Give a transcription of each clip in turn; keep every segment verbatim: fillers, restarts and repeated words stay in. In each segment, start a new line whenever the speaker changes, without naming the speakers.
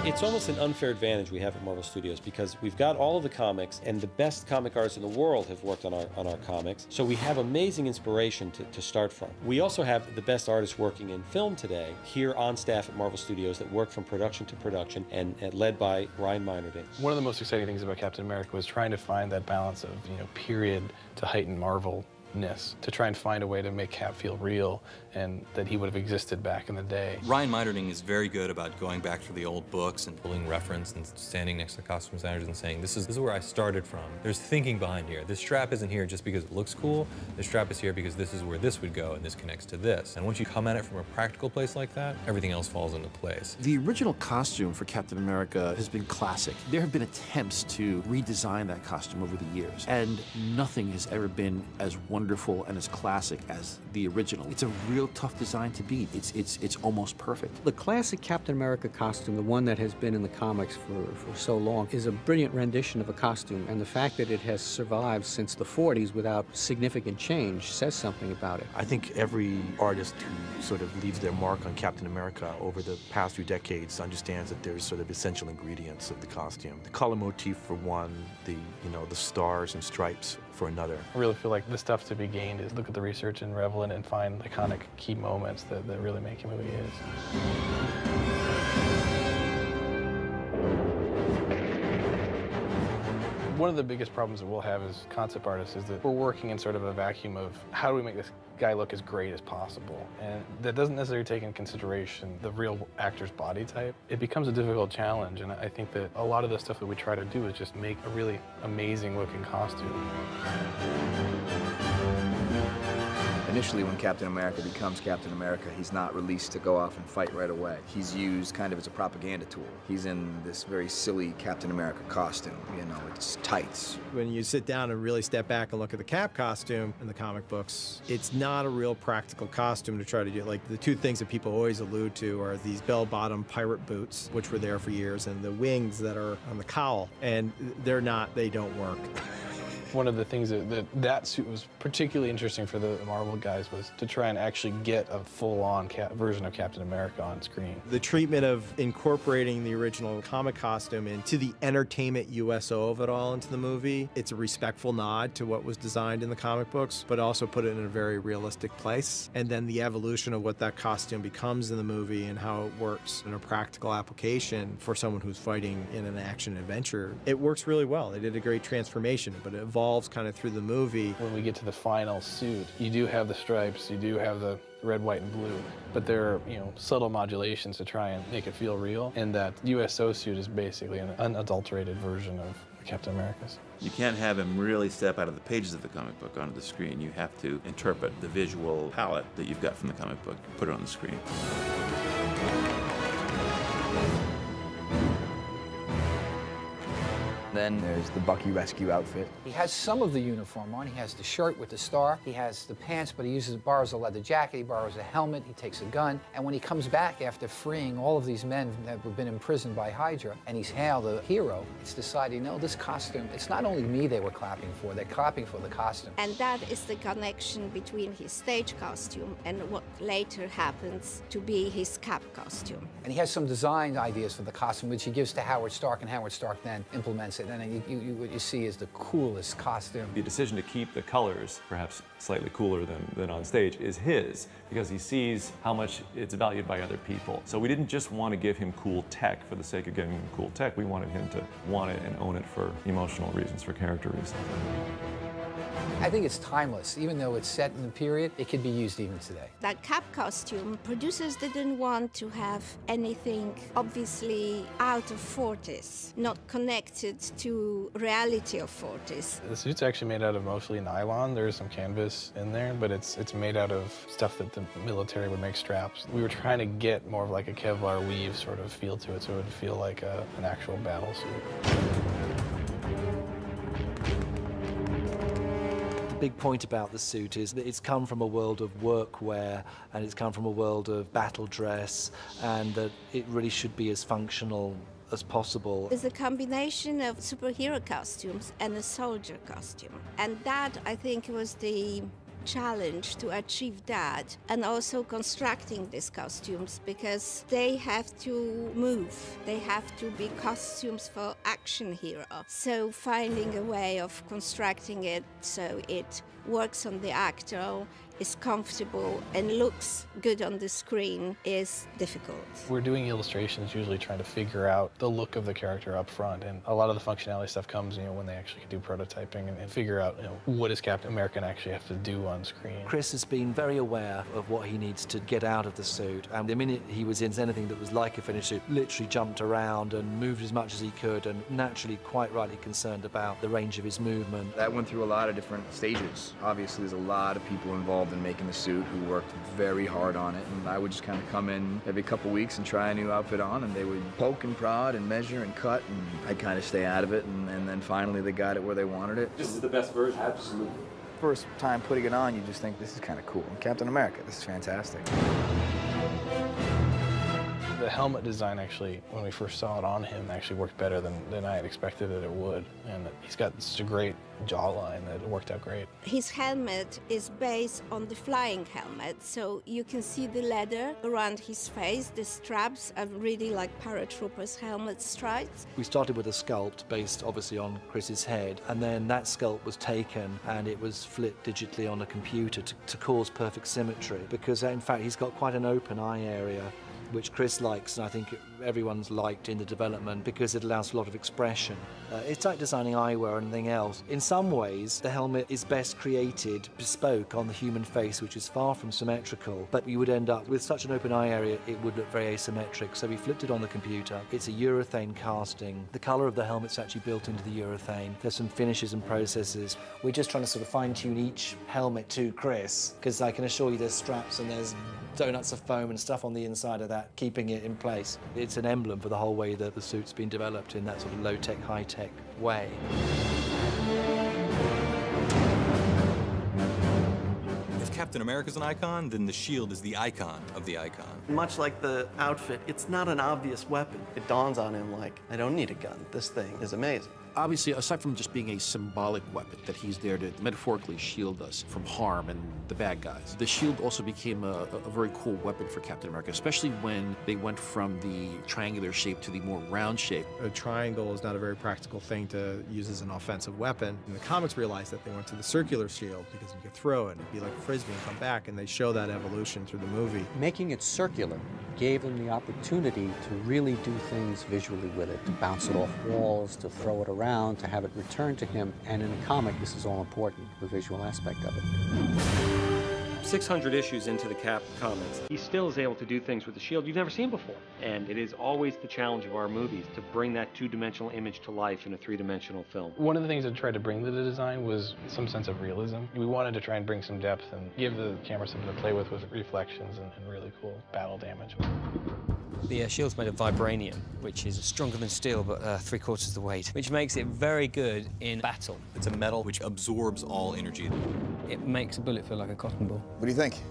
It's almost an unfair advantage we have at Marvel Studios because we've got all of the comics, and the best comic artists in the world have worked on our on our comics, so we have amazing inspiration to, to start from. We also have the best artists working in film today here on staff at Marvel Studios that work from production to production, and, and led by Ryan Meinerding.
One of the most exciting things about Captain America was trying to find that balance of, you know, period to heightened Marvel to try and find a way to make Cap feel real and that he would have existed back in the day.
Ryan Meinerding is very good about going back to the old books and pulling reference and standing next to the costume designers and saying, this is, this is where I started from. There's thinking behind here. This strap isn't here just because it looks cool. The strap is here because this is where this would go and this connects to this. And once you come at it from a practical place like that, everything else falls into place.
The original costume for Captain America has been classic. There have been attempts to redesign that costume over the years, and nothing has ever been as wonderful and as classic as the original. It's a real tough design to beat. It's, it's, it's almost perfect.
The classic Captain America costume, the one that has been in the comics for, for so long, is a brilliant rendition of a costume, and the fact that it has survived since the forties without significant change says something about it.
I think every artist who sort of leaves their mark on Captain America over the past few decades understands that there's sort of essential ingredients of the costume. The color motif for one, the, you know, the stars and stripes for another.
I really feel like the stuff to be gained is look at the research and revel in it and find iconic key moments that, that really make him who he is. One of the biggest problems that we'll have as concept artists is that we're working in sort of a vacuum of how do we make this guy look as great as possible? And that doesn't necessarily take into consideration the real actor's body type. It becomes a difficult challenge, and I think that a lot of the stuff that we try to do is just make a really amazing looking costume.
Initially, when Captain America becomes Captain America, he's not released to go off and fight right away. He's used kind of as a propaganda tool. He's in this very silly Captain America costume, you know, it's tights.
When you sit down and really step back and look at the Cap costume in the comic books, it's not a real practical costume to try to do. Like, the two things that people always allude to are these bell-bottom pirate boots, which were there for years, and the wings that are on the cowl, and they're not, they don't work.
One of the things that, that that suit was particularly interesting for the Marvel guys was to try and actually get a full-on cap version of Captain America on screen.
The treatment of incorporating the original comic costume into the entertainment U S O of it all into the movie, it's a respectful nod to what was designed in the comic books, but also put it in a very realistic place. And then the evolution of what that costume becomes in the movie and how it works in a practical application for someone who's fighting in an action-adventure, it works really well. They did a great transformation, but it evolves kind of through the movie.
When we get to the final suit, you do have the stripes, you do have the red, white, and blue, but there are, you know, subtle modulations to try and make it feel real, and that U S O suit is basically an unadulterated version of Captain America's.
You can't have him really step out of the pages of the comic book onto the screen. You have to interpret the visual palette that you've got from the comic book, put it on the screen.
Then there's the Bucky rescue outfit.
He has some of the uniform on. He has the shirt with the star. He has the pants, but he uses borrows a leather jacket. He borrows a helmet. He takes a gun. And when he comes back after freeing all of these men that have been imprisoned by Hydra, and he's hailed a hero, it's decided, you know, this costume, it's not only me they were clapping for, they're clapping for the costume.
And that is the connection between his stage costume and what later happens to be his Cap costume.
And he has some design ideas for the costume, which he gives to Howard Stark, and Howard Stark then implements it. And then you, you, what you see is the coolest costume.
The decision to keep the colors perhaps slightly cooler than, than on stage is his, because he sees how much it's valued by other people. So we didn't just want to give him cool tech for the sake of giving him cool tech. We wanted him to want it and own it for emotional reasons, for character reasons.
I think it's timeless. Even though it's set in the period, it could be used even today.
That Cap costume, producers didn't want to have anything obviously out of forties, not connected to reality of forties.
The suit's actually made out of mostly nylon. There's some canvas in there, but it's it's made out of stuff that the military would make straps. We were trying to get more of like a Kevlar weave sort of feel to it, so it would feel like a, an actual battle suit.
The big point about the suit is that it's come from a world of workwear and it's come from a world of battle dress, and that it really should be as functional as possible.
It's a combination of superhero costumes and a soldier costume, and that I think was the challenge to achieve that, and also constructing these costumes, because they have to move. They have to be costumes for action hero. So finding a way of constructing it so it works on the actor, is comfortable and looks good on the screen is difficult.
We're doing illustrations, usually trying to figure out the look of the character up front, and a lot of the functionality stuff comes, you know, when they actually do prototyping and, and figure out, you know, what does Captain America actually have to do on screen.
Chris has been very aware of what he needs to get out of the suit, and the minute he was in anything that was like a finished suit, literally jumped around and moved as much as he could, and naturally quite rightly concerned about the range of his movement.
That went through a lot of different stages. Obviously, there's a lot of people involved in making the suit who worked very hard on it, and I would just kind of come in every couple weeks and try a new outfit on, and they would poke and prod and measure and cut, and I'd kind of stay out of it, and, and then finally they got it where they wanted it.
This is the best version?
Absolutely. First time putting it on, you just think, this is kind of cool. Captain America, this is fantastic.
The helmet design actually, when we first saw it on him, actually worked better than, than I had expected that it would. And he's got such a great jawline that it worked out great.
His helmet is based on the flying helmet, so you can see the leather around his face. The straps are really like paratroopers' helmet stripes.
We started with a sculpt based obviously on Chris's head, and then that sculpt was taken and it was flipped digitally on a computer to, to cause perfect symmetry, because in fact he's got quite an open eye area, which Chris likes, and I think everyone's liked in the development because it allows for a lot of expression. Uh, it's like designing eyewear or anything else. In some ways, the helmet is best created bespoke on the human face, which is far from symmetrical, but you would end up with such an open eye area, it would look very asymmetric. So we flipped it on the computer. It's a urethane casting. The color of the helmet's actually built into the urethane. There's some finishes and processes. We're just trying to sort of fine-tune each helmet to Chris, because I can assure you there's straps and there's donuts of foam and stuff on the inside of that, keeping it in place. It's an emblem for the whole way that the suit's been developed in that sort of low-tech, high-tech way.
If Captain America's an icon, then the shield is the icon of the icon.
Much like the outfit, it's not an obvious weapon. It dawns on him like, I don't need a gun. This thing is amazing.
Obviously, aside from just being a symbolic weapon, that he's there to metaphorically shield us from harm and the bad guys, the shield also became a, a very cool weapon for Captain America, especially when they went from the triangular shape to the more round shape.
A triangle is not a very practical thing to use as an offensive weapon. And the comics realized that they went to the circular shield because you could throw it, it'd be like a frisbee and come back, and they show that evolution through the movie.
Making it circular gave them the opportunity to really do things visually with it, to bounce it off walls, to throw it around, to have it returned to him, and in a comic this is all important, the visual aspect of it.
six hundred issues into the Cap comics, he still is able to do things with the shield you've never seen before. And it is always the challenge of our movies to bring that two-dimensional image to life in a three-dimensional film.
One of the things I tried to bring to the design was some sense of realism. We wanted to try and bring some depth and give the camera something to play with with reflections and, and really cool battle damage.
The uh, shield's made of vibranium, which is stronger than steel, but uh, three quarters the weight, which makes it very good in battle.
It's a metal which absorbs all energy.
It makes a bullet feel like a cotton ball.
What do you think?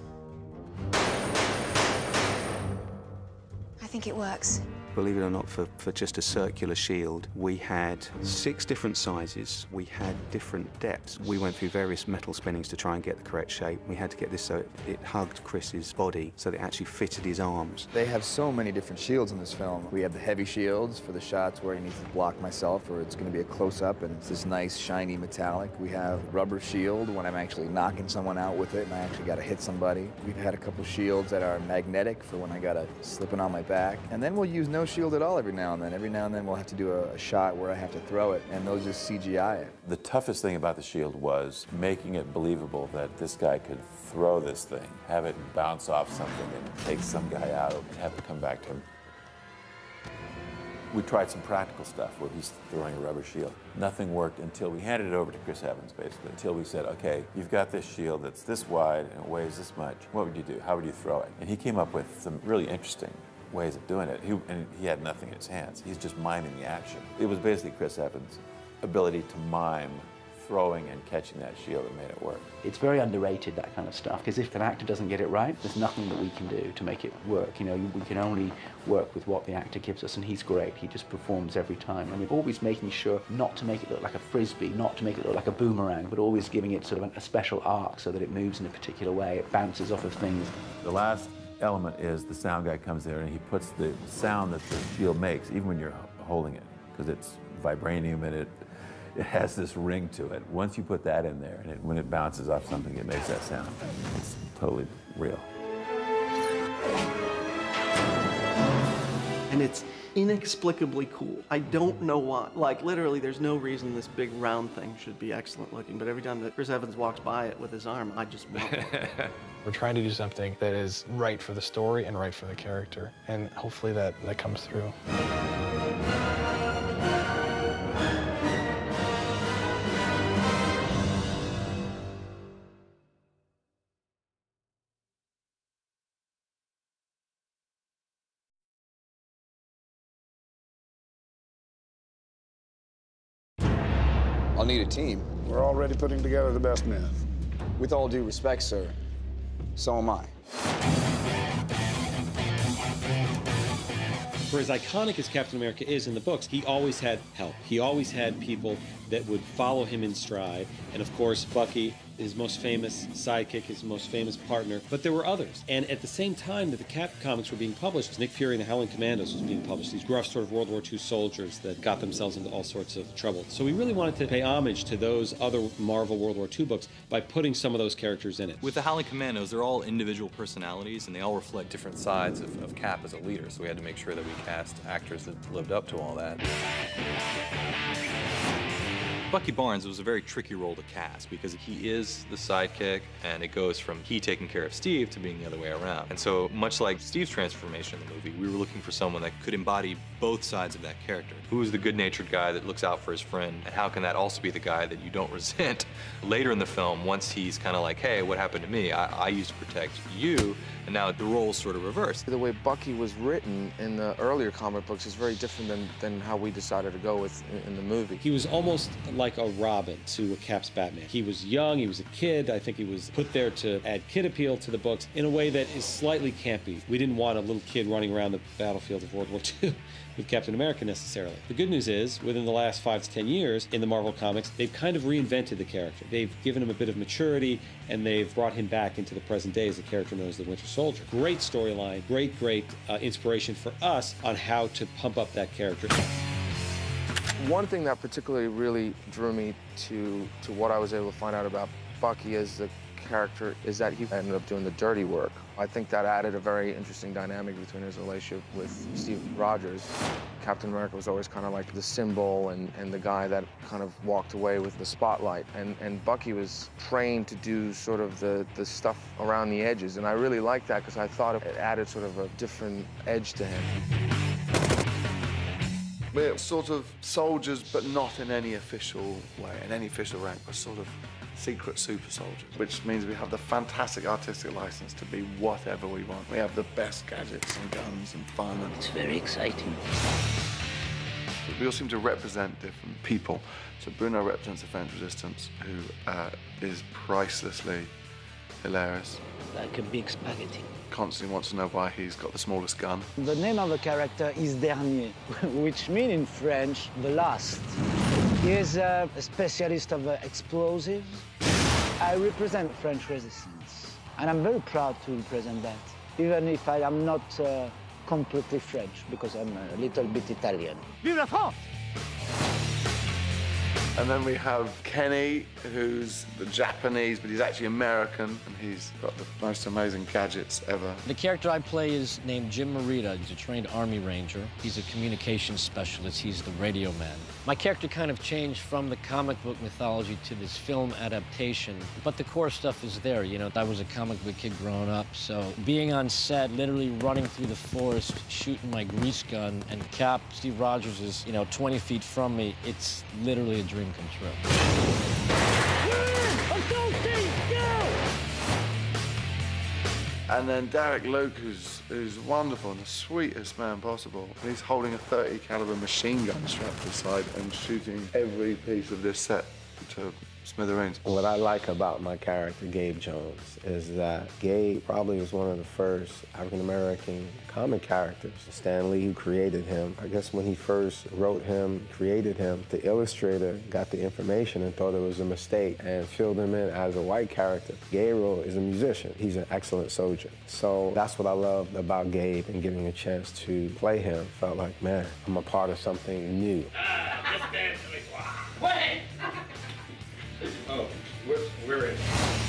I think it works.
Believe it or not, for, for just a circular shield, we had six different sizes. We had different depths. We went through various metal spinnings to try and get the correct shape. We had to get this so it, it hugged Chris's body, so that it actually fitted his arms.
They have so many different shields in this film. We have the heavy shields for the shots where he needs to block myself, or it's going to be a close-up, and it's this nice, shiny metallic. We have rubber shield when I'm actually knocking someone out with it, and I actually got to hit somebody. We've had a couple shields that are magnetic for when I got to slip it on my back. And then we'll use no shield at all every now and then. Every now and then we'll have to do a, a shot where I have to throw it, and they'll just C G I it.
The toughest thing about the shield was making it believable that this guy could throw this thing, have it bounce off something and take some guy out, and have it come back to him. We tried some practical stuff where he's throwing a rubber shield. Nothing worked until we handed it over to Chris Evans, basically, until we said, okay, you've got this shield that's this wide and it weighs this much. What would you do? How would you throw it? And he came up with some really interesting ways of doing it. He, and he had nothing in his hands. He's just miming the action. It was basically Chris Evans' ability to mime throwing and catching that shield that made it work.
It's very underrated, that kind of stuff, because if an actor doesn't get it right, there's nothing that we can do to make it work. You know, we can only work with what the actor gives us, and he's great. He just performs every time. And we're always making sure not to make it look like a frisbee, not to make it look like a boomerang, but always giving it sort of a special arc so that it moves in a particular way. It bounces off of things.
The last element is the sound guy comes there and he puts the sound that the shield makes, even when you're holding it, because it's vibranium and it, it has this ring to it. Once you put that in there, and it, when it bounces off something, it makes that sound. It's totally real.
And it's inexplicably cool. I don't know why. Like, literally, there's no reason this big round thing should be excellent looking, but every time that Chris Evans walks by it with his arm, I just want one.
We're trying to do something that is right for the story and right for the character, and hopefully that, that comes through.
I'll need a team.
We're already putting together the best men.
With all due respect, sir, so am I.
For as iconic as Captain America is in the books, he always had help. He always had people that would follow him in stride. And of course, Bucky, his most famous sidekick, his most famous partner, but there were others. And at the same time that the Cap comics were being published, Nick Fury and the Howling Commandos was being published, these gruff sort of World War Two soldiers that got themselves into all sorts of trouble. So we really wanted to pay homage to those other Marvel World War Two books by putting some of those characters in it.
With the Howling Commandos, they're all individual personalities, and they all reflect different sides of, of Cap as a leader, so we had to make sure that we cast actors that lived up to all that. Bucky Barnes was a very tricky role to cast because he is the sidekick, and it goes from he taking care of Steve to being the other way around. And so, much like Steve's transformation in the movie, we were looking for someone that could embody both sides of that character. Who is the good-natured guy that looks out for his friend, and how can that also be the guy that you don't resent? Later in the film, once he's kind of like, hey, what happened to me? I, I used to protect you, and now the role's sort of reversed.
The way Bucky was written in the earlier comic books is very different than, than how we decided to go with in, in the movie.
He was almost like a Robin to a Cap's Batman. He was young, he was a kid. I think he was put there to add kid appeal to the books in a way that is slightly campy. We didn't want a little kid running around the battlefield of World War Two with Captain America necessarily. The good news is, within the last five to ten years in the Marvel Comics, they've kind of reinvented the character. They've given him a bit of maturity, and they've brought him back into the present day as the character known as the Winter Soldier. Great storyline, great, great uh, inspiration for us on how to pump up that character.
One thing that particularly really drew me to, to what I was able to find out about Bucky as the character is that he ended up doing the dirty work. I think that added a very interesting dynamic between his relationship with Steve Rogers. Captain America was always kind of like the symbol and, and the guy that kind of walked away with the spotlight. And, and Bucky was trained to do sort of the, the stuff around the edges. And I really liked that because I thought it added sort of a different edge to him.
We're sort of soldiers, but not in any official way, in any official rank. We're sort of secret super soldiers, which means we have the fantastic artistic license to be whatever we want. We have the best gadgets and guns and fun. And
it's very exciting.
We all seem to represent different people. So Bruno represents the French resistance, who uh, is pricelessly hilarious.
Like a big spaghetti.
Constantly wants to know why he's got the smallest gun.
The name of the character is Dernier, which means in French, the last. He is a specialist of uh, explosives. I represent French resistance, and I'm very proud to represent that, even if I am not uh, completely French, because I'm a little bit Italian. Vive la France!
And then we have Kenny, who's the Japanese, but he's actually American, and he's got the most amazing gadgets ever.
The character I play is named Jim Morita. He's a trained Army Ranger. He's a communications specialist. He's the radio man. My character kind of changed from the comic book mythology to this film adaptation, but the core stuff is there. You know, I was a comic book kid growing up, so being on set, literally running through the forest, shooting my grease gun, and Cap, Steve Rogers, is, you know, twenty feet from me, it's literally a dream come true.
And then Derek Luke, who's, who's wonderful and the sweetest man possible. He's holding a thirty caliber machine gun strapped to his side and shooting every piece of this set to smithereens.
What I like about my character, Gabe Jones, is that Gabe probably was one of the first African-American comic characters. Stan Lee, who created him, I guess when he first wrote him, created him, the illustrator got the information and thought it was a mistake and filled him in as a white character. Gabriel is a musician. He's an excellent soldier. So that's what I loved about Gabe, and getting a chance to play him. Felt like, man, I'm a part of something new.
Wait! Oh, we're, we're in.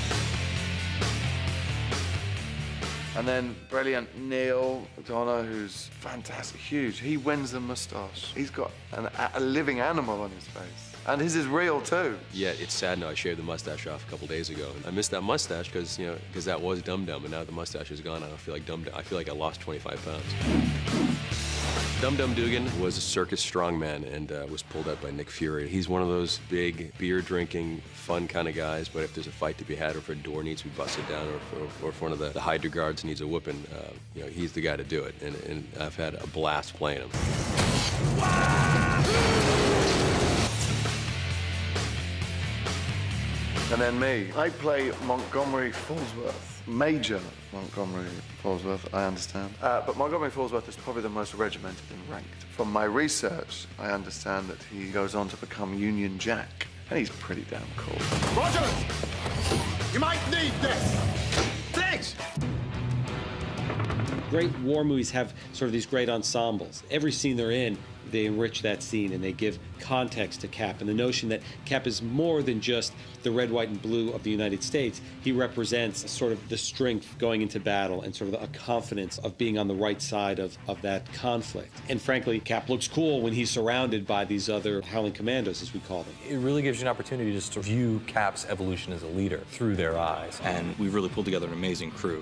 And then brilliant Neal McDonough, who's fantastic, huge. He wins the moustache. He's got an, a living animal on his face. And his is real too.
Yeah, it's sad now. I shaved the mustache off a couple days ago. I missed that mustache because, you know, because that was Dum Dum, and now the mustache is gone. I don't feel like Dum Dum. I feel like I lost twenty-five pounds. Dum Dum Dugan was a circus strongman and uh, was pulled out by Nick Fury. He's one of those big beer-drinking, fun kind of guys, but if there's a fight to be had, or if a door needs to be busted down, or if, or if one of the, the Hydra guards needs a whooping, uh, you know, he's the guy to do it, and, and I've had a blast playing him.
And then me. I play Montgomery Fallsworth. Major Montgomery Fallsworth, I understand. Uh, but Montgomery Fallsworth is probably the most regimented and ranked. From my research, I understand that he goes on to become Union Jack. And he's pretty damn cool.
Rogers! You might need this! Thanks!
Great war movies have sort of these great ensembles. Every scene they're in, they enrich that scene and they give context to Cap, and the notion that Cap is more than just the red, white, and blue of the United States. He represents sort of the strength going into battle and sort of a confidence of being on the right side of, of that conflict. And frankly, Cap looks cool when he's surrounded by these other Howling Commandos, as we call them.
It really gives you an opportunity just to view Cap's evolution as a leader through their eyes.
And we've really pulled together an amazing crew.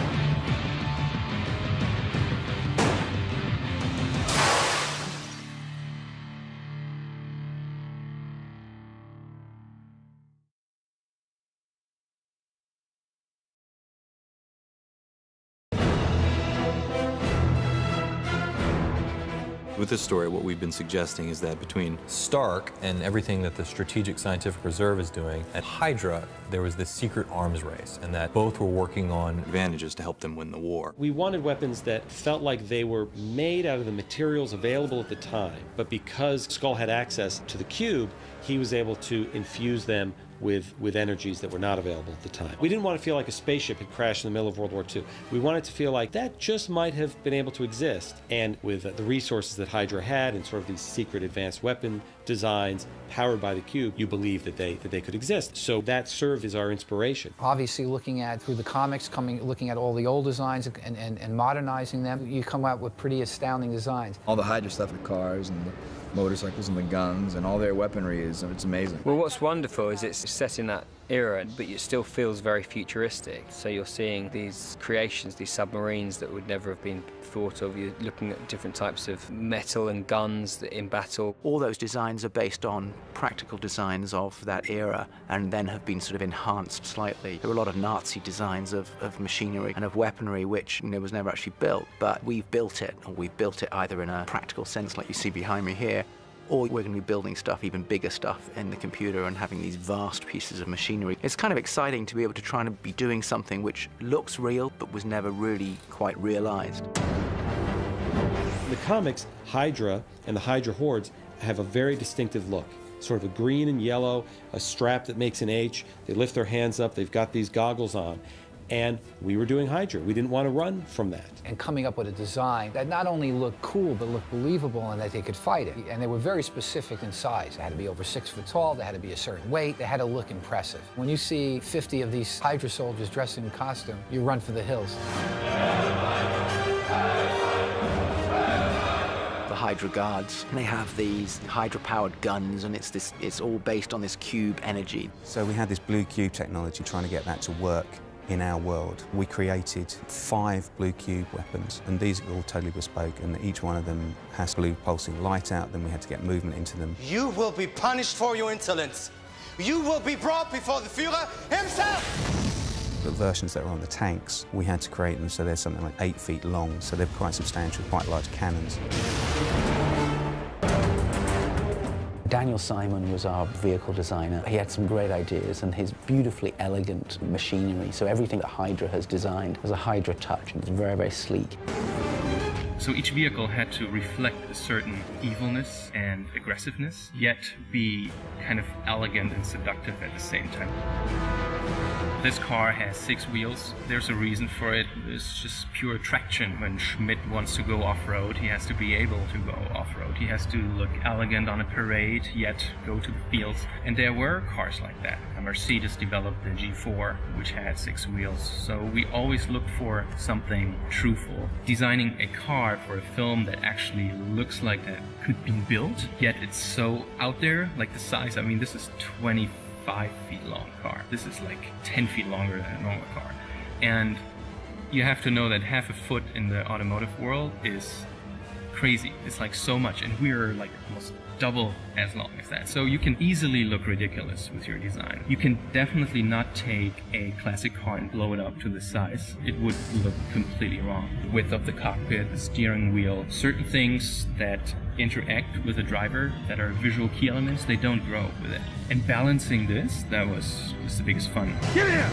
With this story, what we've been suggesting is that between Stark and everything that the Strategic Scientific Reserve is doing, at Hydra, there was this secret arms race, and that both were working on advantages to help them win the war.
We wanted weapons that felt like they were made out of the materials available at the time, but because Skull had access to the cube, he was able to infuse them with, with energies that were not available at the time. We didn't want to feel like a spaceship had crashed in the middle of World War Two. We wanted to feel like that just might have been able to exist. And with uh, the resources that Hydra had and sort of these secret advanced weapon designs powered by the cube, you believe that they, that they could exist. So that served as our inspiration.
Obviously, looking at, through the comics, coming, looking at all the old designs and, and, and modernizing them, you come out with pretty astounding designs.
All the Hydra stuff, the cars and the motorcycles and the guns and all their weaponry is, it's amazing.
Well, what's wonderful is it's set in that era, but it still feels very futuristic. So you're seeing these creations, these submarines that would never have been thought of. You're looking at different types of metal and guns that in battle.
All those designs are based on practical designs of that era and then have been sort of enhanced slightly. There were a lot of Nazi designs of, of machinery and of weaponry which, you know, was never actually built, but we've built it, or we've built it either in a practical sense like you see behind me here, or we're going to be building stuff, even bigger stuff in the computer and having these vast pieces of machinery. It's kind of exciting to be able to try and be doing something which looks real but was never really quite realized.
In the comics, Hydra and the Hydra hordes have a very distinctive look. Sort of a green and yellow, a strap that makes an H. They lift their hands up, they've got these goggles on. And we were doing Hydra. We didn't want to run from that.
And coming up with a design that not only looked cool, but looked believable and that they could fight it. And they were very specific in size. They had to be over six foot tall, they had to be a certain weight, they had to look impressive. When you see fifty of these Hydra soldiers dressed in costume, you run for the hills.
The Hydra guards, and they have these Hydra-powered guns, and it's this, it's all based on this cube energy.
So we had this blue cube technology, trying to get that to work in our world. We created five blue cube weapons, and these are all totally bespoke, and each one of them has blue pulsing light out. Then we had to get movement into them.
You will be punished for your insolence. You will be brought before the Führer himself!
The versions that are on the tanks, we had to create them so they're something like eight feet long, so they're quite substantial, quite large cannons.
Daniel Simon was our vehicle designer. He had some great ideas and his beautifully elegant machinery. So everything that Hydra has designed has a Hydra touch, and it's very, very sleek.
So each vehicle had to reflect a certain evilness and aggressiveness, yet be kind of elegant and seductive at the same time. This car has six wheels. There's a reason for it. It's just pure traction. When Schmidt wants to go off-road, he has to be able to go off-road. He has to look elegant on a parade, yet go to the fields. And there were cars like that. Mercedes developed the G four, which had six wheels. So we always looked for something truthful. Designing a car for a film that actually looks like that could be built, yet it's so out there, like the size. I mean, this is twenty-five feet long car. This is like ten feet longer than a normal car. And you have to know that half a foot in the automotive world is crazy. It's like so much, and we're like almost double as long as that. So you can easily look ridiculous with your design. You can definitely not take a classic car and blow it up to the size. It would look completely wrong. The width of the cockpit, the steering wheel, certain things that interact with the driver that are visual key elements, they don't grow with it. And balancing this, that was, was the biggest fun. Get here!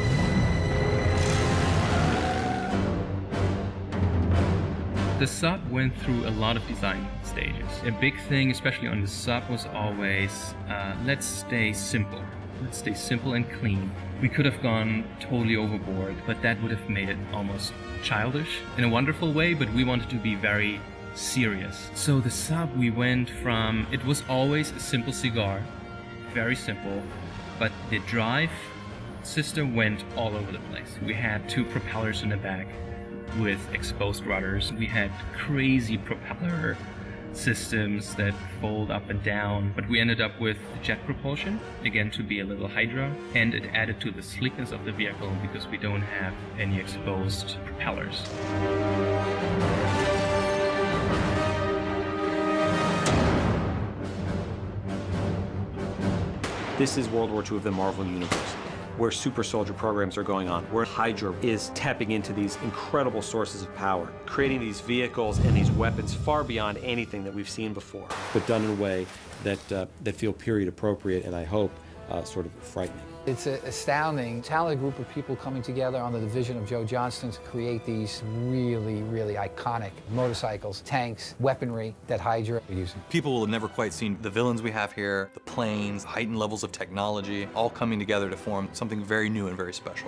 The sub went through a lot of design stages. A big thing, especially on the sub, was always, uh, let's stay simple. Let's stay simple and clean. We could have gone totally overboard, but that would have made it almost childish in a wonderful way, but we wanted to be very serious. So the sub, we went from, it was always a simple cigar, very simple, but the drive system went all over the place. We had two propellers in the back with exposed rudders. We had crazy propeller systems that fold up and down, but we ended up with jet propulsion, again to be a little Hydra, and it added to the sleekness of the vehicle because we don't have any exposed propellers.
This is World War Two of the Marvel Universe, where super soldier programs are going on, where Hydra is tapping into these incredible sources of power, creating these vehicles and these weapons far beyond anything that we've seen before, but done in a way that, uh, that feel period appropriate and I hope uh, sort of frightening.
It's an astounding, talented group of people coming together under the vision of Joe Johnston to create these really, really iconic motorcycles, tanks, weaponry that Hydra are using.
People will have never quite seen the villains we have here, the planes, heightened levels of technology, all coming together to form something very new and very special.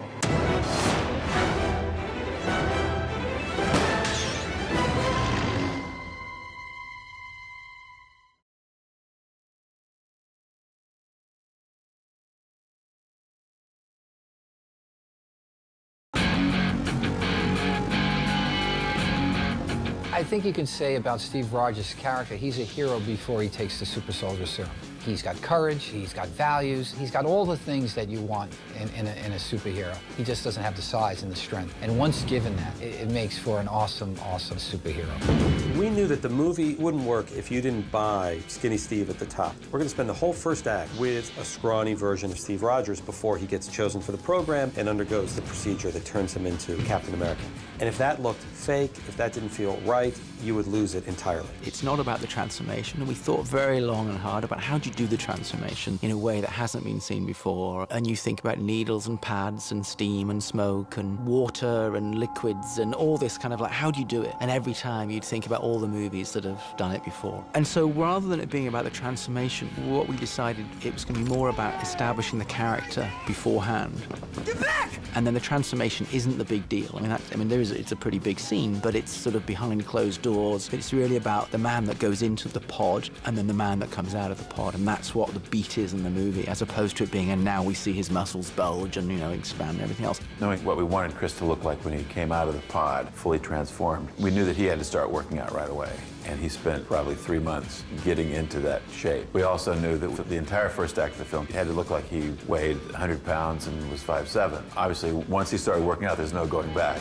I think you can say about Steve Rogers' character, he's a hero before he takes the super soldier serum. He's got courage, he's got values, he's got all the things that you want in, in, a, in a superhero. He just doesn't have the size and the strength. And once given that, it, it makes for an awesome, awesome superhero.
We knew that the movie wouldn't work if you didn't buy Skinny Steve at the top. We're going to spend the whole first act with a scrawny version of Steve Rogers before he gets chosen for the program and undergoes the procedure that turns him into Captain America. And if that looked fake, if that didn't feel right, you would lose it entirely.
It's not about the transformation, and we thought very long and hard about how do you do the transformation in a way that hasn't been seen before. And you think about needles and pads and steam and smoke and water and liquids and all this kind of like, how do you do it? And every time you'd think about all the movies that have done it before. And so rather than it being about the transformation, what we decided it was going to be more about establishing the character beforehand. Get back! And then the transformation isn't the big deal. I mean, that, I mean, there is, it's a pretty big scene, but it's sort of behind closed doors. It's really about the man that goes into the pod and then the man that comes out of the pod, and that's what the beat is in the movie, as opposed to it being, and now we see his muscles bulge and, you know, expand and everything else.
Knowing what we wanted Chris to look like when he came out of the pod, fully transformed, we knew that he had to start working out right away. And he spent probably three months getting into that shape. We also knew that for the entire first act of the film, he had to look like he weighed one hundred pounds and was five seven. Obviously, once he started working out, there's no going back.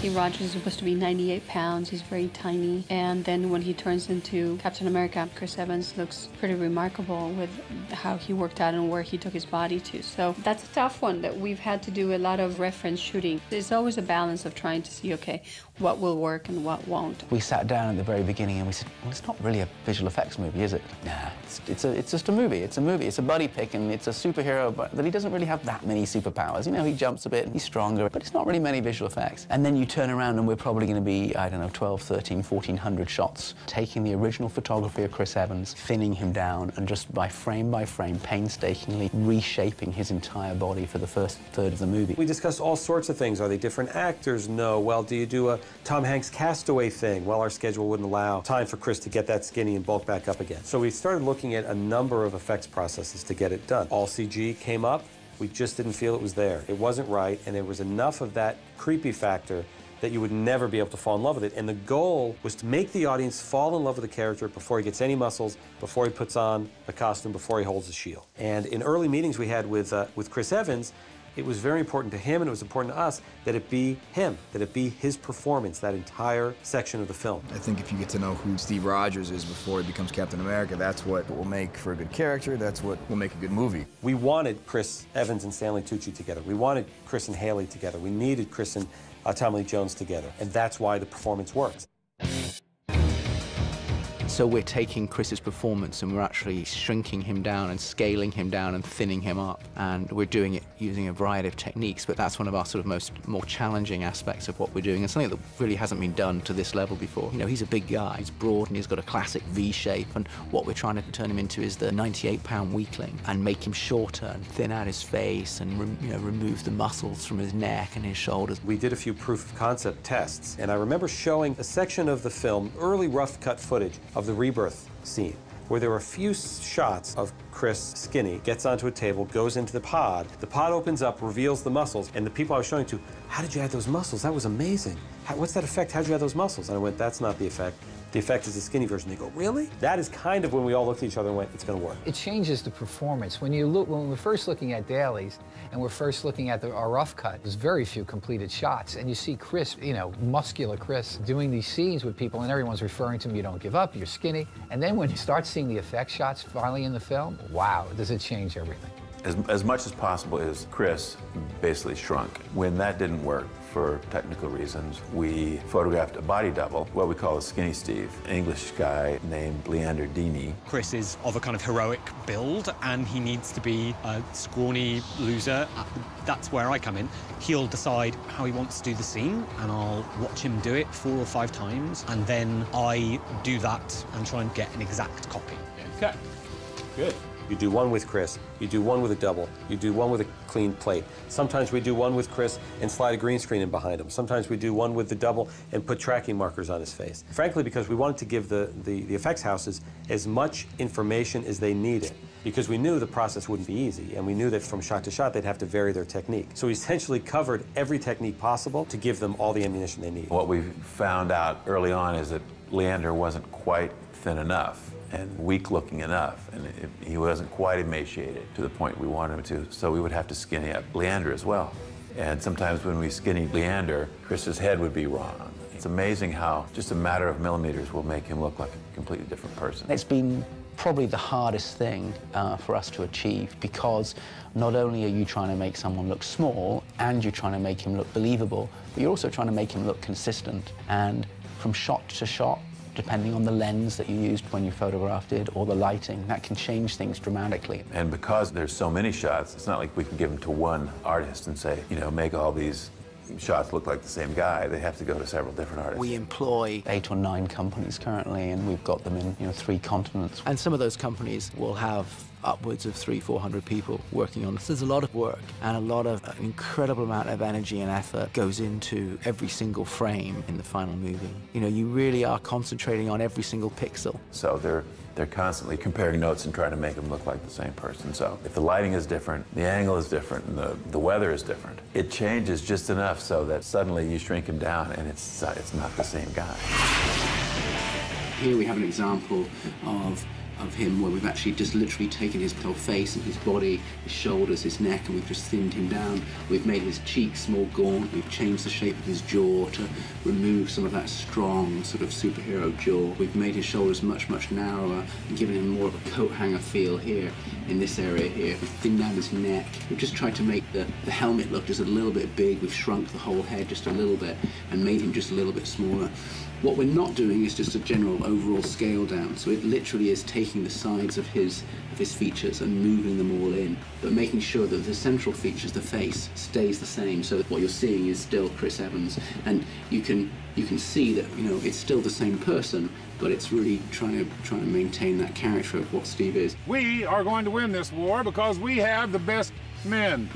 Steve Rogers is supposed to be ninety-eight pounds. He's very tiny. And then when he turns into Captain America, Chris Evans looks pretty remarkable with how he worked out and where he took his body to. So that's a tough one that we've had to do a lot of reference shooting. There's always a balance of trying to see, okay, what will work and what won't.
We sat down at the very beginning and we said, well, it's not really a visual effects movie, is it? Nah, it's, it's, a, it's just a movie. It's a movie. It's a buddy pick, and it's a superhero, but that he doesn't really have that many superpowers. You know, he jumps a bit and he's stronger, but it's not really many visual effects. And then you turn around and we're probably going to be, I don't know, twelve, thirteen, fourteen hundred shots, taking the original photography of Chris Evans, thinning him down, and just by frame by frame, painstakingly reshaping his entire body for the first third of the movie.
We discussed all sorts of things. Are they different actors? No. Well, do you do a Tom Hanks Castaway thing? Well, our schedule wouldn't allow time for Chris to get that skinny and bulk back up again. So we started looking at a number of effects processes to get it done. All C G came up. We just didn't feel it was there. It wasn't right, and there was enough of that creepy factor that you would never be able to fall in love with it. And the goal was to make the audience fall in love with the character before he gets any muscles, before he puts on a costume, before he holds a shield. And in early meetings we had with, uh, with Chris Evans, it was very important to him and it was important to us that it be him, that it be his performance, that entire section of the film.
I think if you get to know who Steve Rogers is before he becomes Captain America, that's what will make for a good character, that's what will make a good movie.
We wanted Chris Evans and Stanley Tucci together. We wanted Chris and Hayley together. We needed Chris and uh, Tommy Lee Jones together. And that's why the performance works.
So we're taking Chris's performance and we're actually shrinking him down and scaling him down and thinning him up. And we're doing it using a variety of techniques, but that's one of our sort of most more challenging aspects of what we're doing, and something that really hasn't been done to this level before. You know, he's a big guy, he's broad and he's got a classic V shape, and what we're trying to turn him into is the ninety-eight pound weakling and make him shorter and thin out his face and re you know, remove the muscles from his neck and his shoulders.
We did a few proof of concept tests, and I remember showing a section of the film, early rough cut footage of the rebirth scene, where there were a few shots of Chris skinny, gets onto a table, goes into the pod, the pod opens up, reveals the muscles, and the people I was showing to, how did you add those muscles? That was amazing. How, what's that effect? How'd you add those muscles? And I went, that's not the effect. The effect is the skinny version. They go, really? That is kind of when we all looked at each other and went, it's going to work.
It changes the performance. When you look, when we're first looking at dailies and we're first looking at the, our rough cut, there's very few completed shots, and you see Chris, you know, muscular Chris, doing these scenes with people, and everyone's referring to him, you don't give up, you're skinny. And then when you start seeing the effect shots finally in the film, wow, does it change everything.
As, as much as possible is Chris basically shrunk. When that didn't work, for technical reasons, we photographed a body double, what we call a skinny Steve, an English guy named Leander Dini.
Chris is of a kind of heroic build, and he needs to be a scrawny loser. That's where I come in. He'll decide how he wants to do the scene, and I'll watch him do it four or five times, and then I do that and try and get an exact copy.
Okay, good. You do one with Chris, you do one with a double, you do one with a clean plate. Sometimes we do one with Chris and slide a green screen in behind him. Sometimes we do one with the double and put tracking markers on his face. Frankly, because we wanted to give the, the, the effects houses as much information as they needed, because we knew the process wouldn't be easy, and we knew that from shot to shot they'd have to vary their technique. So we essentially covered every technique possible to give them all the ammunition they need.
What we found out early on is that Leander wasn't quite thin enough and weak-looking enough, and it, he wasn't quite emaciated to the point we wanted him to, so we would have to skinny up Leander as well. And sometimes when we skinny Leander, Chris's head would be wrong. It's amazing how just a matter of millimeters will make him look like a completely different person.
It's been probably the hardest thing uh, for us to achieve, because not only are you trying to make someone look small and you're trying to make him look believable, but you're also trying to make him look consistent. And from shot to shot, depending on the lens that you used when you photographed it or the lighting, that can change things dramatically.
And because there's so many shots, it's not like we can give them to one artist and say, you know, make all these shots look like the same guy. They have to go to several different artists.
We employ eight or nine companies currently, and we've got them in, you know, three continents. And some of those companies will have upwards of three, four hundred people working on this. There's a lot of work and a lot of an incredible amount of energy and effort goes into every single frame in the final movie. You know, you really are concentrating on every single pixel.
So they're they're constantly comparing notes and trying to make them look like the same person. So if the lighting is different, the angle is different, and the, the weather is different, it changes just enough so that suddenly you shrink him down and it's, uh, it's not the same guy.
Here we have an example of
of him where we've actually just literally taken his whole face and his body, his shoulders, his neck, and we've just thinned him down. We've made his cheeks more gaunt. We've changed the shape of his jaw to remove some of that strong sort of superhero jaw. We've made his shoulders much, much narrower and given him more of a coat hanger feel here in this area here. We've thinned down his neck. We've just tried to make the, the helmet look just a little bit big. We've shrunk the whole head just a little bit and made him just a little bit smaller. What we're not doing is just a general overall scale down, so it literally is taking the sides of his of his features and moving them all in, but making sure that the central features, the face, stays the same, so that what you're seeing is still Chris Evans, and you can you can see that, you know, it's still the same person, but it's really trying to trying to maintain that character of what Steve is.
We are going to win this war because we have the best men,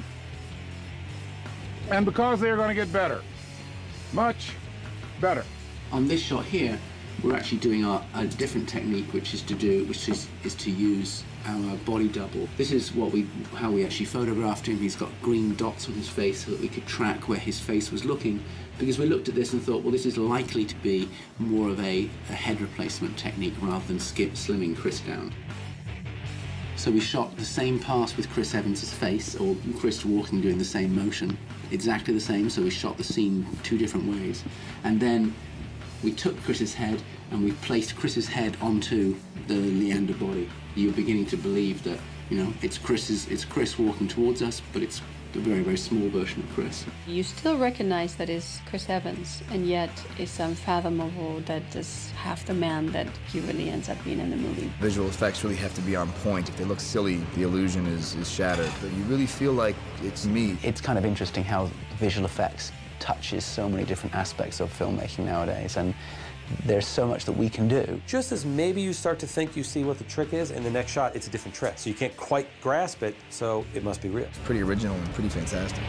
and because they're going to get better, much better.
On this shot here, we're actually doing our, a different technique, which is to do, which is, is to use our body double. This is what we, how we actually photographed him. He's got green dots on his face so that we could track where his face was looking. Because we looked at this and thought, well, this is likely to be more of a, a head replacement technique rather than skip slimming Chris down. So we shot the same pass with Chris Evans' face, or Chris walking doing the same motion, exactly the same. So we shot the scene two different ways, and then we took Chris's head and we placed Chris's head onto the Leander body. You're beginning to believe that, you know, it's Chris's, it's Chris walking towards us, but it's a very, very small version of Chris.
You still recognize that it's Chris Evans, and yet it's unfathomable that it's half the man that he really ends up being in the movie.
Visual effects really have to be on point. If they look silly, the illusion is, is shattered. But you really feel like it's me.
It's kind of interesting how visual effects touches so many different aspects of filmmaking nowadays, and there's so much that we can do.
Just as maybe you start to think you see what the trick is, in the next shot it's a different trick. So you can't quite grasp it, so it must be real.
It's pretty original and pretty fantastic.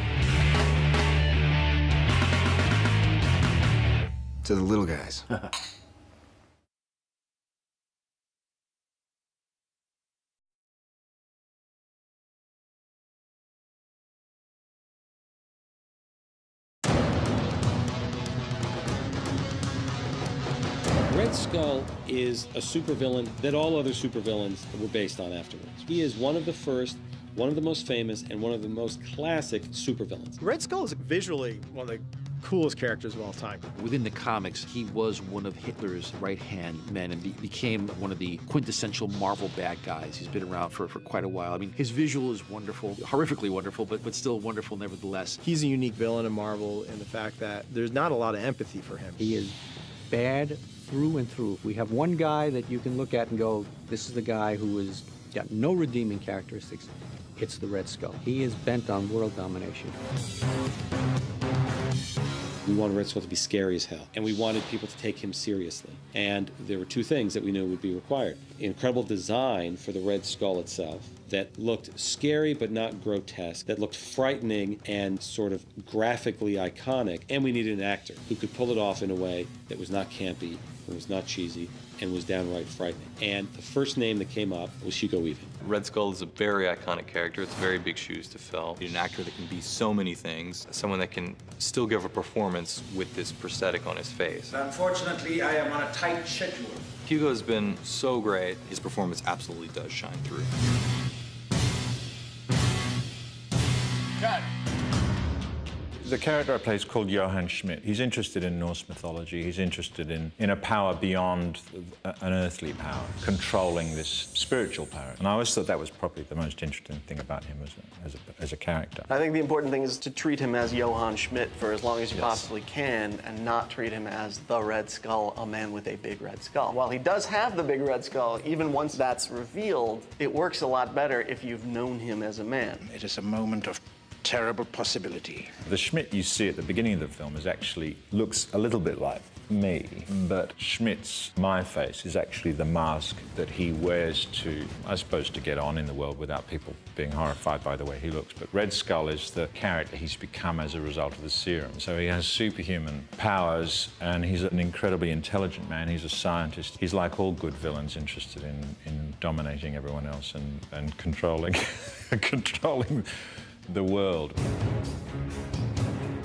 To the little guys.
Red Skull is a supervillain that all other supervillains were based on afterwards. He is one of the first, one of the most famous, and one of the most classic supervillains.
Red Skull is visually one of the coolest characters of all time.
Within the comics, he was one of Hitler's right-hand men and be became one of the quintessential Marvel bad guys. He's been around for, for quite a while. I mean, his visual is wonderful, horrifically wonderful, but, but still wonderful nevertheless.
He's a unique villain in Marvel in the fact that there's not a lot of empathy for him.
He is bad through and through. We have one guy that you can look at and go, this is the guy who has got no redeeming characteristics. It's the Red Skull. He is bent on world domination.
We wanted Red Skull to be scary as hell, and we wanted people to take him seriously. And there were two things that we knew would be required. Incredible design for the Red Skull itself that looked scary but not grotesque, that looked frightening and sort of graphically iconic, and we needed an actor who could pull it off in a way that was not campy, it was not cheesy, and was downright frightening. And the first name that came up was Hugo Weaving.
Red Skull is a very iconic character. It's very big shoes to fill. You need an actor that can be so many things, someone that can still give a performance with this prosthetic on his face.
Unfortunately, I am on a tight schedule.
Hugo's been so great. His performance absolutely does shine through.
Cut.
The character I play is called Johann Schmidt. He's interested in Norse mythology. He's interested in, in a power beyond an earthly power, controlling this spiritual power. And I always thought that was probably the most interesting thing about him as a, as a, as a character.
I think the important thing is to treat him as Johann Schmidt for as long as you
Yes.
possibly can, and not treat him as the Red Skull, a man with a big red skull. While he does have the big red skull, even once that's revealed, it works a lot better if you've known him as a man.
It is a moment of terrible possibility.
The Schmidt you see at the beginning of the film is actually looks a little bit like me, but Schmidt's my face is actually the mask that he wears to, I suppose, to get on in the world without people being horrified by the way he looks. But Red Skull is the character he's become as a result of the serum. So he has superhuman powers, and he's an incredibly intelligent man. He's a scientist. He's like all good villains, interested in, in dominating everyone else and, and controlling, controlling the world.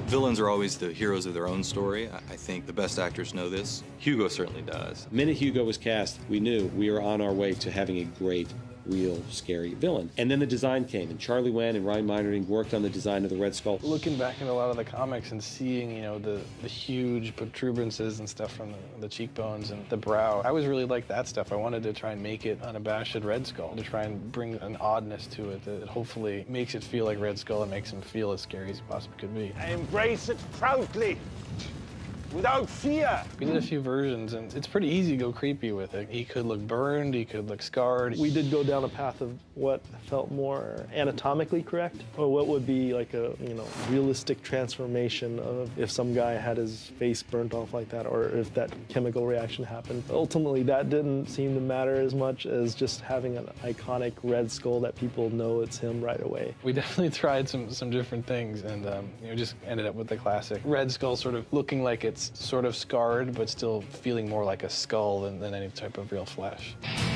Villains are always the heroes of their own story. I think the best actors know this. Hugo certainly does.
The minute Hugo was cast, we knew we were on our way to having a great, real, scary villain. And then the design came, and Charlie Wan and Ryan Meinerding worked on the design of the Red Skull.
Looking back at a lot of the comics and seeing, you know, the, the huge protuberances and stuff from the, the cheekbones and the brow, I was really like that stuff. I wanted to try and make it unabashed Red Skull, to try and bring an oddness to it that hopefully makes it feel like Red Skull and makes him feel as scary as he possibly could be.
I embrace it proudly, without fear.
We did a few versions, and it's pretty easy to go creepy with it. He could look burned, he could look scarred.
We did go down a path of what felt more anatomically correct, or what would be like a, you know, realistic transformation of if some guy had his face burnt off like that, or if that chemical reaction happened. Ultimately, that didn't seem to matter as much as just having an iconic Red Skull that people know it's him right away.
We definitely tried some, some different things, and um, you know, just ended up with the classic Red Skull sort of looking like it's sort of scarred, but still feeling more like a skull than, than any type of real flesh.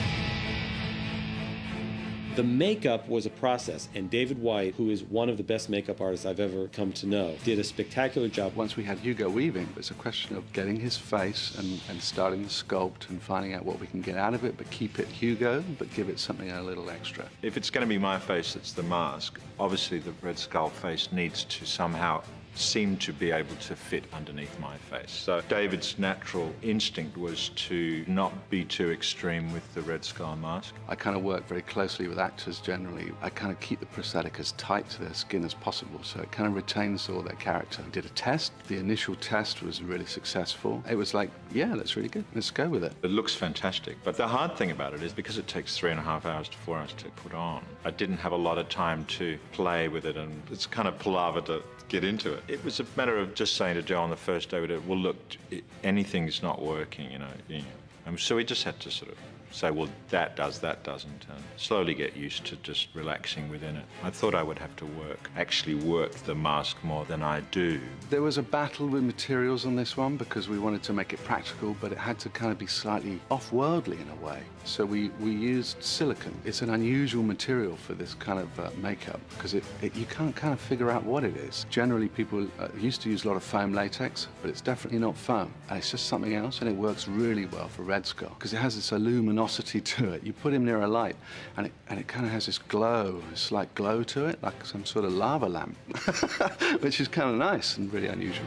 The makeup was a process, and David White, who is one of the best makeup artists I've ever come to know, did a spectacular job.
Once we had Hugo Weaving, it's a question of getting his face and, and starting the sculpt and finding out what we can get out of it, but keep it Hugo, but give it something a little extra.
If it's going to be my face that's the mask, obviously the Red Skull face needs to somehow seem to be able to fit underneath my face. So David's natural instinct was to not be too extreme with the Red Skull mask.
I kind of work very closely with actors generally. I kind of keep the prosthetic as tight to their skin as possible, so it kind of retains all their character. We did a test. The initial test was really successful. It was like, yeah, that's really good. Let's go with it.
It looks fantastic, but the hard thing about it is because it takes three and a half hours to four hours to put on, I didn't have a lot of time to play with it, and it's kind of palaver to get into it. It was a matter of just saying to Joe on the first day, well, look, it, anything's not working, you know. You know. And so we just had to sort of say, well, that does, that doesn't, and slowly get used to just relaxing within it. I thought I would have to work, actually work the mask more than I do.
There was a battle with materials on this one because we wanted to make it practical, but it had to kind of be slightly off-worldly in a way. So we, we used silicone. It's an unusual material for this kind of uh, makeup because it, it, you can't kind of figure out what it is. Generally, people uh, used to use a lot of foam latex, but it's definitely not foam. And it's just something else, and it works really well for Red Skull because it has this luminosity to it. You put him near a light, and it, and it kind of has this glow, a slight glow to it, like some sort of lava lamp, which is kind of nice and really unusual.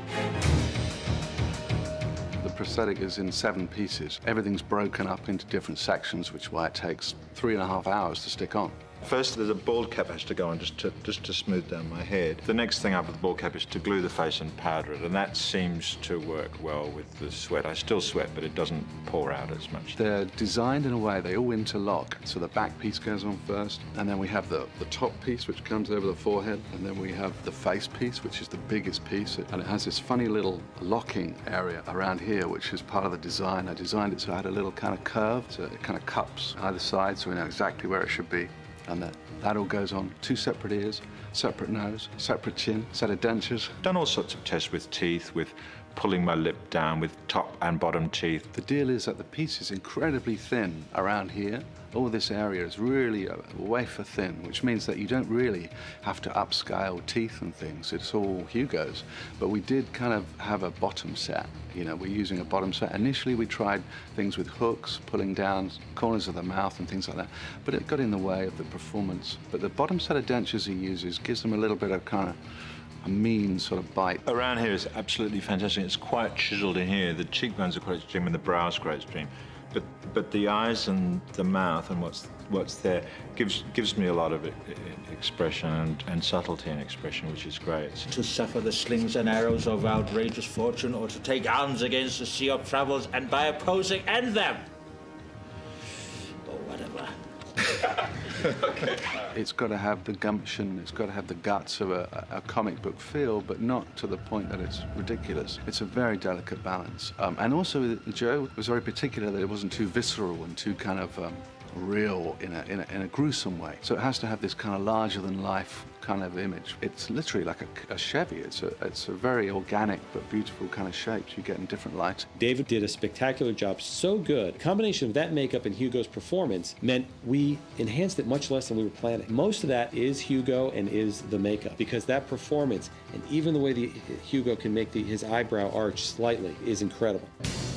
The prosthetic is in seven pieces. Everything's broken up into different sections, which is why it takes three and a half hours to stick on.
First, there's a bald cap that has to go on just to, just to smooth down my head. The next thing up with the bald cap is to glue the face and powder it, and that seems to work well with the sweat. I still sweat, but it doesn't pour out as much.
They're designed in a way, they all interlock. So the back piece goes on first, and then we have the, the top piece, which comes over the forehead, and then we have the face piece, which is the biggest piece, and it has this funny little locking area around here, which is part of the design. I designed it so it had a little kind of curve, so it kind of cups either side, so we know exactly where it should be. And that, that all goes on. Two separate ears, separate nose, separate chin, set of dentures.
Done all sorts of tests with teeth, with pulling my lip down, with top and bottom teeth.
The deal is that the piece is incredibly thin around here. All this area is really wafer thin, which means that you don't really have to upscale teeth and things. It's all Hugo's. But we did kind of have a bottom set. You know, we're using a bottom set. Initially, we tried things with hooks, pulling down corners of the mouth and things like that, but it got in the way of the performance. But the bottom set of dentures he uses gives them a little bit of kind of a mean sort of bite.
Around here is absolutely fantastic. It's quite chiseled in here. The cheekbones are quite extreme and the brow's quite extreme. But, but the eyes and the mouth and what's, what's there gives, gives me a lot of expression and, and subtlety in expression, which is great.
To suffer the slings and arrows of outrageous fortune, or to take arms against the sea of troubles and by opposing end them. Or whatever.
Okay. It's got to have the gumption, it's got to have the guts of a, a comic book feel, but not to the point that it's ridiculous. It's a very delicate balance. Um, and also, Joe was very particular that it wasn't too visceral and too kind of um, real in a, in, a, in a gruesome way. So it has to have this kind of larger-than-life kind of image. It's literally like a, a Chevy. It's a, it's a very organic but beautiful kind of shapes you get in different lights.
David did a spectacular job, so good. The combination of that makeup and Hugo's performance meant we enhanced it much less than we were planning. Most of that is Hugo and is the makeup, because that performance and even the way the Hugo can make the, his eyebrow arch slightly is incredible.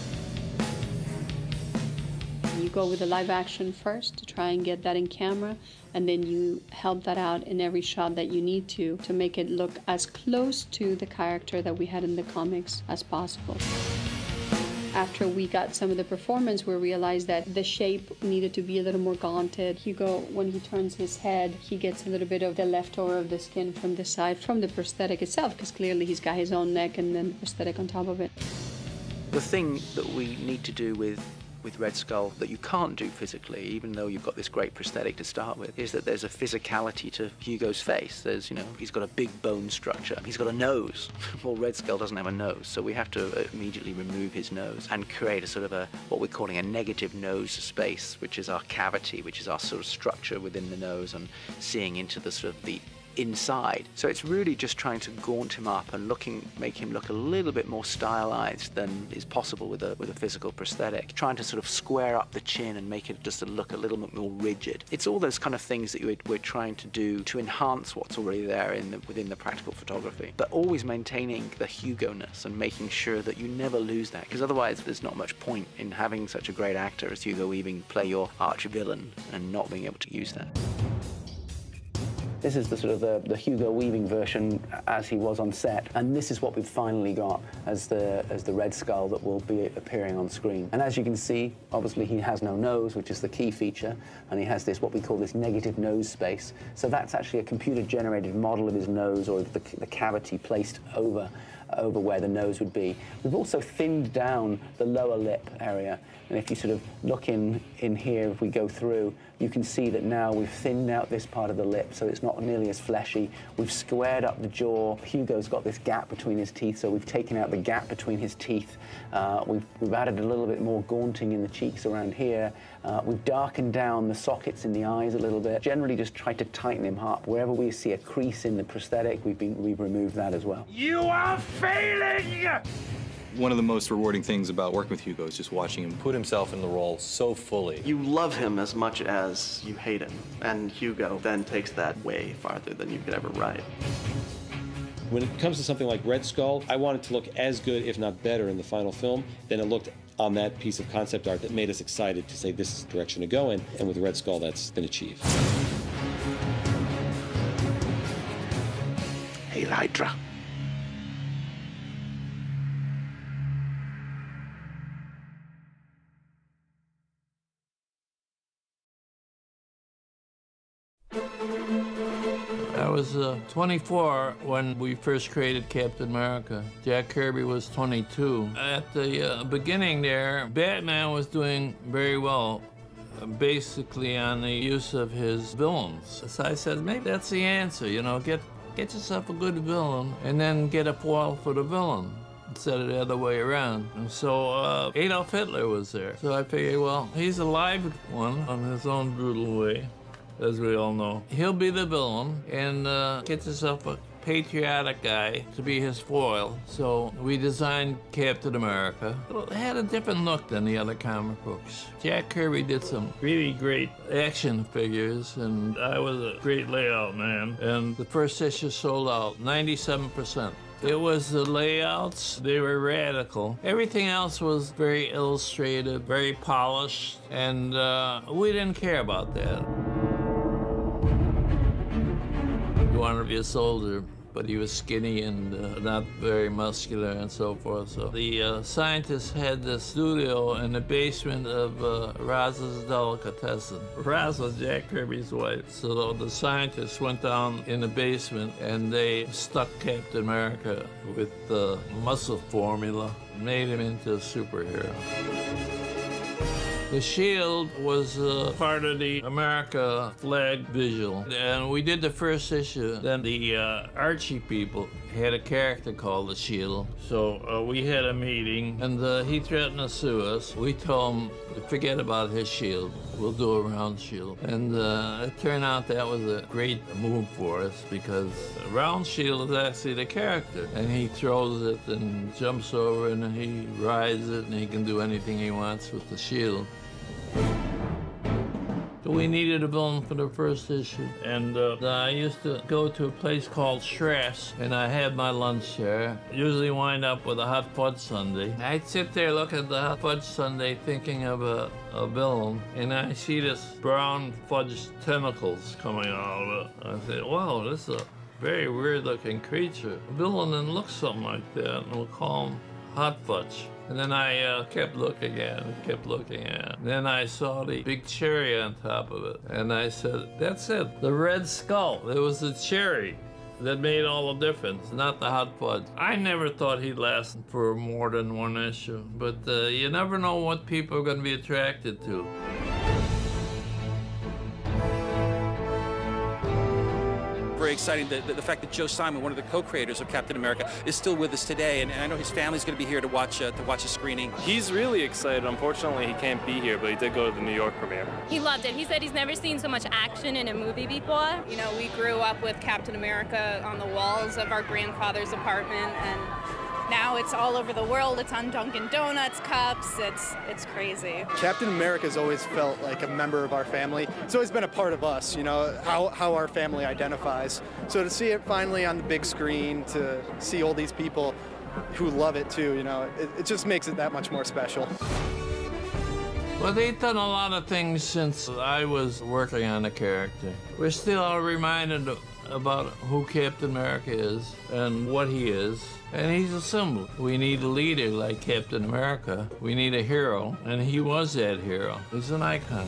You go with the live action first to try and get that in camera, and then you help that out in every shot that you need to to make it look as close to the character that we had in the comics as possible. After we got some of the performance, we realized that the shape needed to be a little more gaunted. Hugo, when he turns his head, he gets a little bit of the leftover of the skin from the side, from the prosthetic itself, because clearly he's got his own neck and then the prosthetic on top of it.
The thing that we need to do with with Red Skull that you can't do physically, even though you've got this great prosthetic to start with, is that there's a physicality to Hugo's face. There's, you know, he's got a big bone structure. He's got a nose. Well, Red Skull doesn't have a nose, so we have to immediately remove his nose and create a sort of a, what we're calling a negative nose space, which is our cavity, which is our sort of structure within the nose and seeing into the sort of the inside. So it's really just trying to gaunt him up and looking, make him look a little bit more stylized than is possible with a with a physical prosthetic. Trying to sort of square up the chin and make it just look a little bit more rigid. It's all those kind of things that we're trying to do to enhance what's already there in the, within the practical photography, but always maintaining the Hugo-ness and making sure that you never lose that, because otherwise there's not much point in having such a great actor as Hugo Weaving play your arch villain and not being able to use that.
This is the sort of the, the Hugo Weaving version as he was on set, and this is what we've finally got as the as the Red Skull that will be appearing on screen. And as you can see, obviously he has no nose, which is the key feature, and he has this what we call this negative nose space. So that's actually a computer-generated model of his nose, or the, the cavity placed over over where the nose would be. We've also thinned down the lower lip area, and if you sort of look in in here, if we go through, you can see that now we've thinned out this part of the lip so it's not nearly as fleshy. We've squared up the jaw. Hugo's got this gap between his teeth, so we've taken out the gap between his teeth. Uh, we've, we've added a little bit more gaunting in the cheeks around here. Uh, we've darkened down the sockets in the eyes a little bit. Generally just tried to tighten him up. Wherever we see a crease in the prosthetic, we've, been, we've removed that as well.
You are failing!
One of the most rewarding things about working with Hugo is just watching him
put himself in the role so fully.
You love him as much as you hate him, and Hugo then takes that way farther than you could ever write.
When it comes to something like Red Skull, I want it to look as good, if not better, in the final film than it looked on that piece of concept art that made us excited to say this is the direction to go in, and with Red Skull, that's been achieved.
Hail Hydra.
I was uh, twenty-four when we first created Captain America. Jack Kirby was twenty-two. At the uh, beginning there, Batman was doing very well, uh, basically on the use of his villains. So I said, maybe that's the answer, you know, get, get yourself a good villain and then get a foil for the villain instead of the other way around. And so uh, Adolf Hitler was there. So I figured, well, he's a live one on his own brutal way, as we all know. He'll be the villain, and uh, get yourself a patriotic guy to be his foil. So we designed Captain America. It had a different look than the other comic books. Jack Kirby did some really great action figures, and I was a great layout man. And the first issue sold out ninety-seven percent. It was the layouts, they were radical. Everything else was very illustrative, very polished, and uh, we didn't care about that. He wanted to be a soldier, but he was skinny and uh, not very muscular and so forth. So the uh, scientists had the studio in the basement of uh, Roz's Delicatessen. Roz was Jack Kirby's wife. So the scientists went down in the basement and they stuck Captain America with the muscle formula, made him into a superhero. The shield was uh, part of the America flag visual, and we did the first issue. Then the uh, Archie people had a character called the Shield. So uh, we had a meeting, and uh, he threatened to sue us. We told him to forget about his shield. We'll do a round shield. And uh, it turned out that was a great move for us, because a round shield is actually the character. And he throws it and jumps over and he rides it, and he can do anything he wants with the shield. We needed a villain for the first issue, and uh, I used to go to a place called Schraff's, and I had my lunch there. Usually wind up with a hot fudge sundae. I'd sit there look at the hot fudge sundae thinking of a, a villain, and I see this brown fudge tentacles coming out of it. I said, wow, this is a very weird-looking creature. A villain and looks something like that, and we'll call him Hot Fudge. And then I uh, kept looking at it, kept looking at it. Then I saw the big cherry on top of it. And I said, that's it, the red skull. It was the cherry that made all the difference, not the hot fudge. I never thought he'd last for more than one issue, but uh, you never know what people are gonna be attracted to.
Very exciting, the, the, the fact that Joe Simon, one of the co-creators of Captain America, is still with us today, and, and I know his family's going to be here to watch uh, to watch a screening.
He's really excited. Unfortunately, he can't be here, but he did go to the New York premiere.
He loved it. He said he's never seen so much action in a movie before. You know, we grew up with Captain America on the walls of our grandfather's apartment, and now it's all over the world. It's on Dunkin' Donuts cups. It's it's crazy.
Captain America's always felt like a member of our family. It's always been a part of us, you know, how, how our family identifies. So to see it finally on the big screen, to see all these people who love it too, you know, it, it just makes it that much more special.
Well, they've done a lot of things since I was working on the character. We're still reminded about who Captain America is and what he is. And he's a symbol. We need a leader like Captain America. We need a hero, and he was that hero. He's an icon.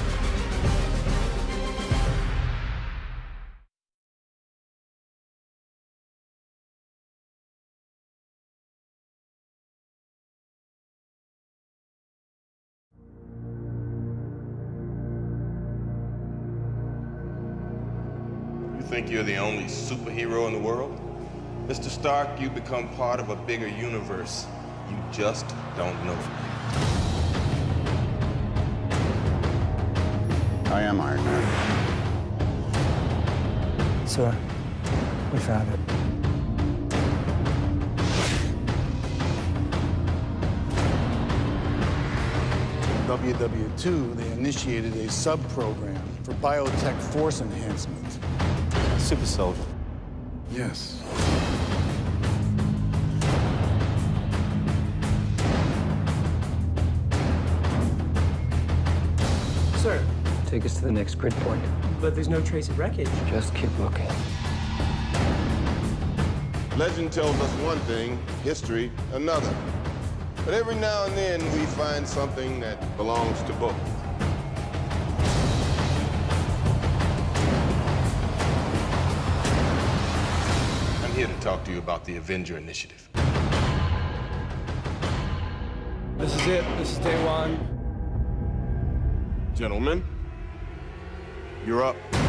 You think you're the only superhero in the world? Mister Stark, you become part of a bigger universe. You just don't know it.
I am Iron Man.
Sir, we found it.
W W two, they initiated a sub-program for biotech force enhancement.
Super soldier.
Yes.
Sir.
Take us to the next grid point.
But there's no trace of wreckage.
Just keep looking.
Legend tells us one thing, history another. But every now and then we find something that belongs to both. I'm here to talk to you about the Avenger Initiative.
This is it. This is day one.
Gentlemen, you're up.